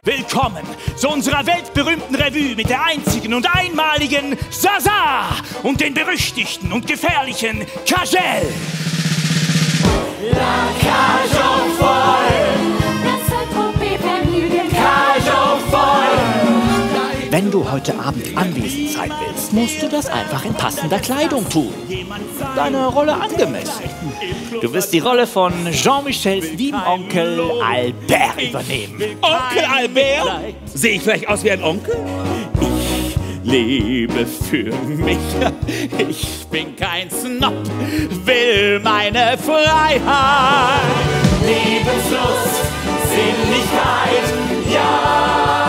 Willkommen zu unserer weltberühmten Revue mit der einzigen und einmaligen Zaza und den berüchtigten und gefährlichen Kajel. La cage aux folles, das Saint-Tropez-Vergnügen, Cage aux folles. Wenn du heute Abend anwesend sein willst, musst du das einfach in passender Kleidung tun. Deiner Rolle angemessen. Du wirst die Rolle von Jean-Michels lieben Onkel Albert übernehmen. Onkel Albert? Sehe ich vielleicht aus wie ein Onkel? Ich lebe für mich. Ich bin kein Snob, will meine Freiheit. Lebenslust, Sinnlichkeit, ja.